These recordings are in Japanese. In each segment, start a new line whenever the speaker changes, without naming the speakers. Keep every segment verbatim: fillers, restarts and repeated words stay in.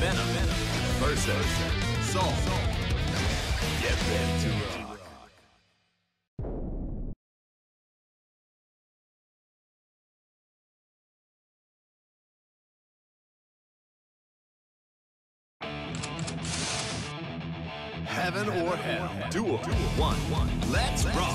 Venom versus Soul. Get ready to rock. Heaven or hell. Duel. One. Let's rock.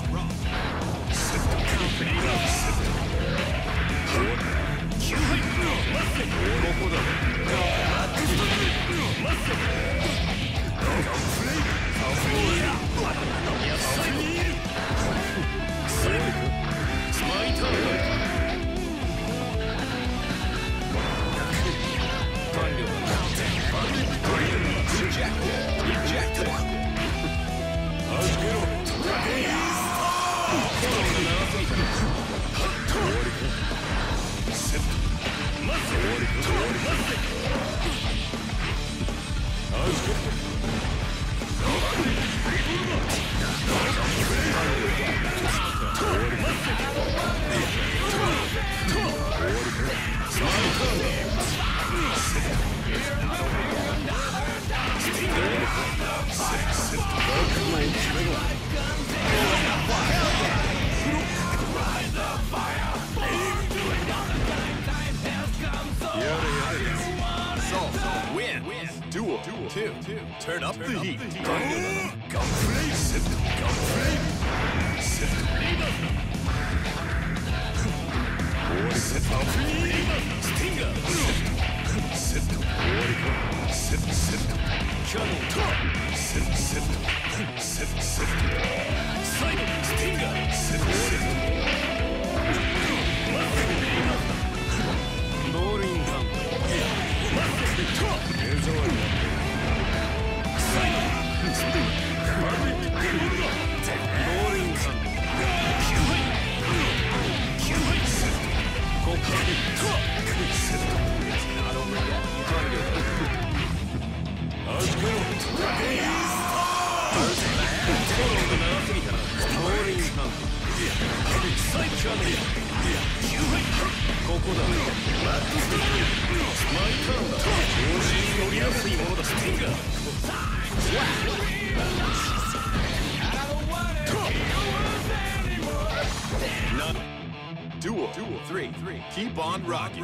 Ejected. Win. Duel. Two. Turn up the heat. Go flame. Sit. Go flame. Sit. Sit. Stinger. Sit. Sit. Sit. Cannon. Sit. Sit. Sit. Sit. Side. Stinger. Sit. Rolling hand. Duel. Three. Keep on rocking.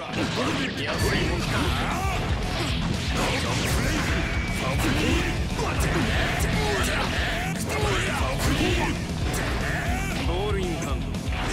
Rolling hand.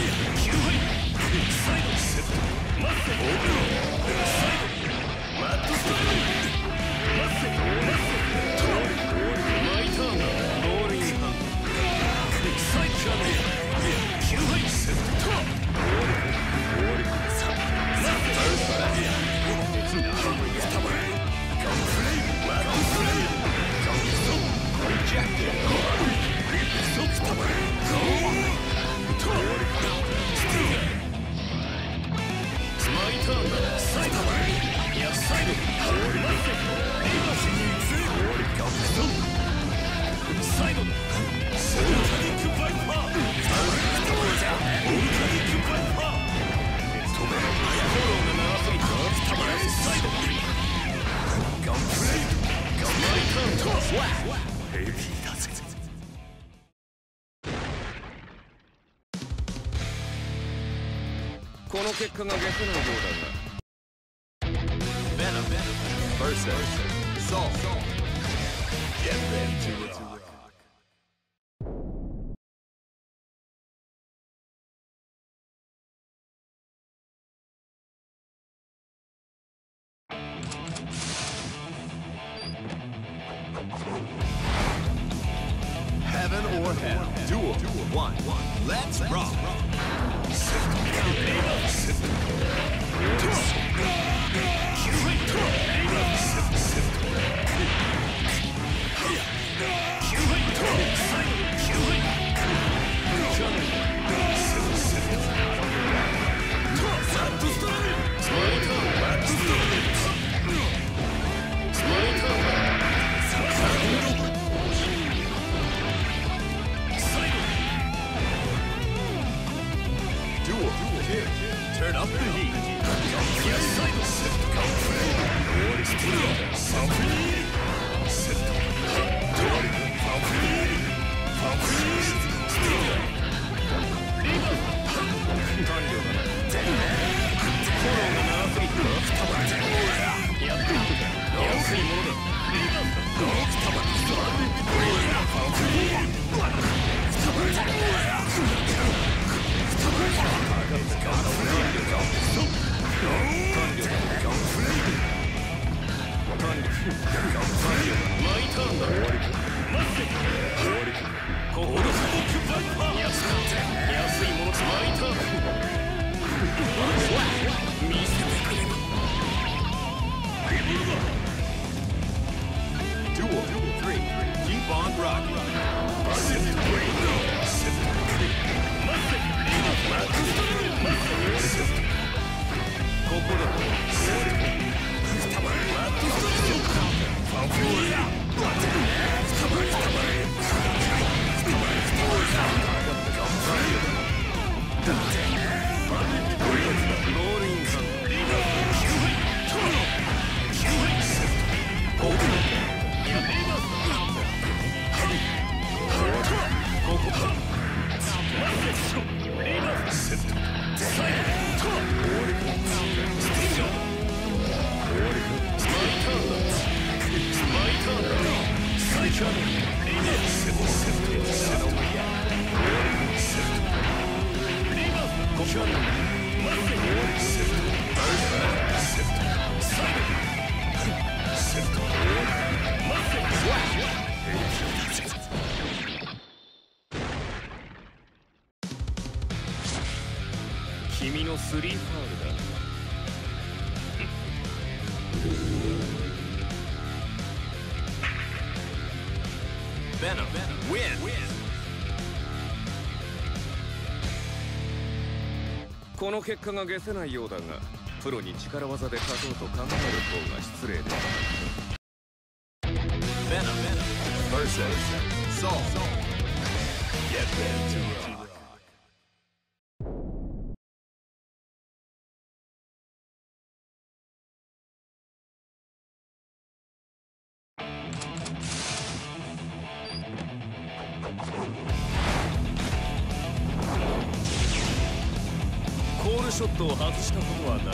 Venom versus Soul. Get ready to rock. Heaven or hell. Duel. One. Let's rock. Turn up the heat. Go
君のスリーファウルだ。
Venom win.
この結果が解せないようだが、プロに力技で勝とうと考える方が失礼だ。
Venom versus Soul. Get ready to rock.
コールショットを外したことはない。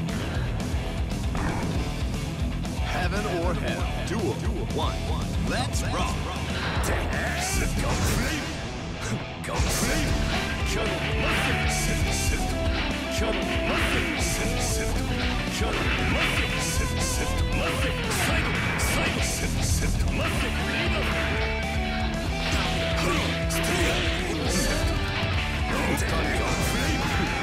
Heaven or hell. Duel. One. Let's rock. Go flame. Go flame. Kill. Sit. Sit. Kill. Sit. Sit. Kill. Sit. Sit. Side. Side. Sit. Sit. Sit. Go flame.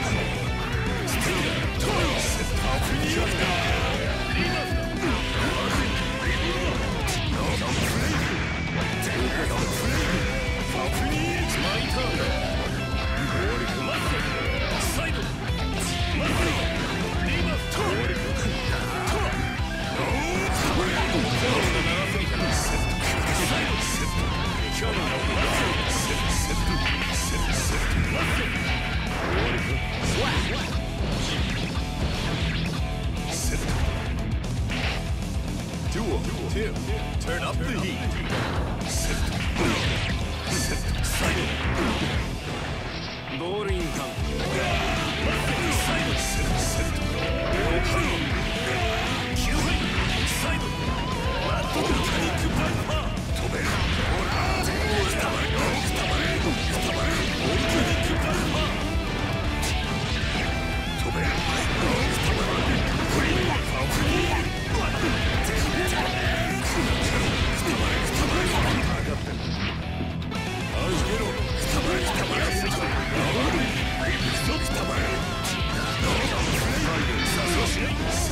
Duel. Two. Turn up the heat. Sit. Sit. Side.
ボールインカウント。
サイド。Sit. Sit. Q. Side. マットメカニックバンパー。飛べる。ほら。くたばれ。くたばれ。くたばれ。オルカニックバンパー。飛べる。くたばれ。フリー。ファンフリー。Sit.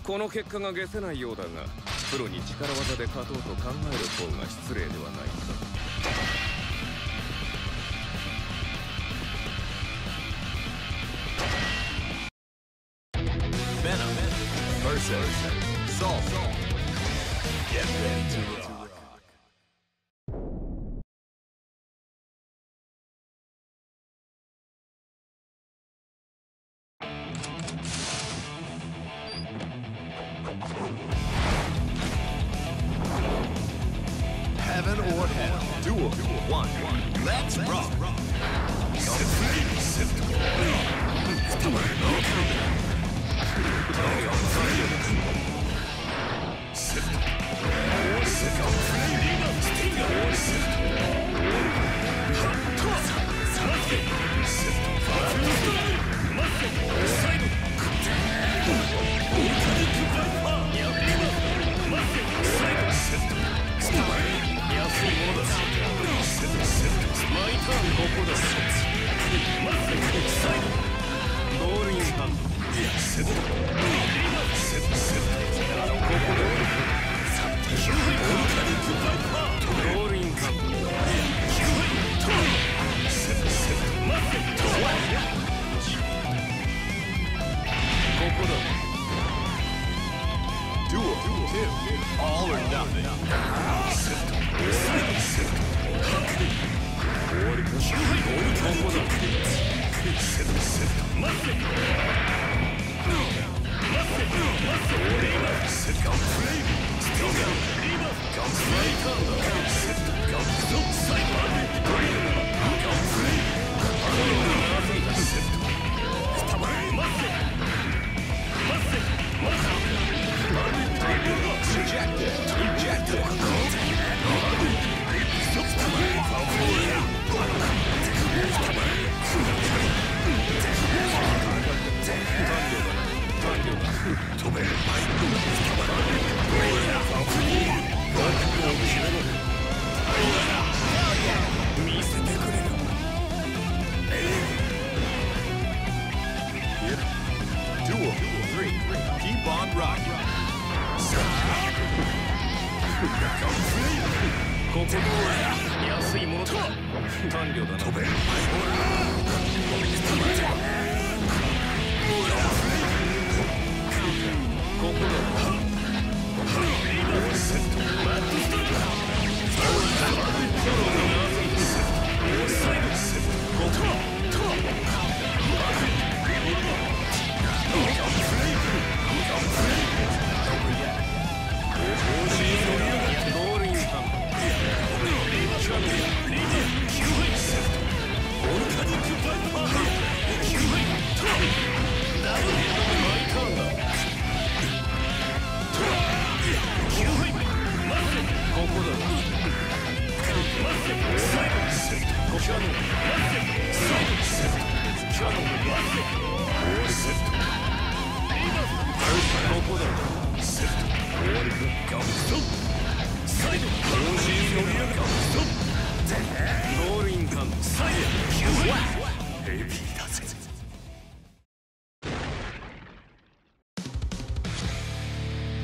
この結果が解せないようだが、プロに力技で勝とうと考える方が失礼ではないか。
Venom versus Soul. Get ready to rock. Heaven or hell. Duel one. Let's rock. Duel two. All or nothing. Ejected. Ejected. Duel three. Keep on rocking.
ここ安いものだ。短慮だな。飛べ。ここだ。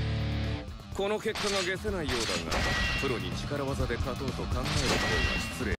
この結果が解せないようだが、プロに力技で勝とうと考える方が失礼